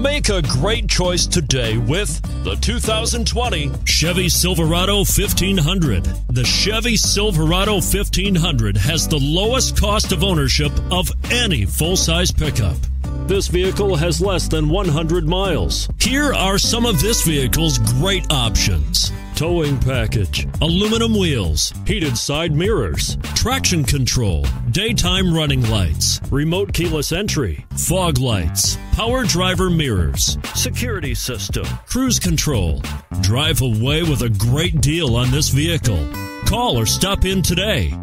Make a great choice today with the 2020 Chevy Silverado 1500. The Chevy Silverado 1500 has the lowest cost of ownership of any full-size pickup. This vehicle has less than 100 miles. Here are some of this vehicle's great options: towing package, aluminum wheels, heated side mirrors, traction control, daytime running lights, remote keyless entry, fog lights, power driver mirrors, security system, cruise control. Drive away with a great deal on this vehicle. Call or stop in today.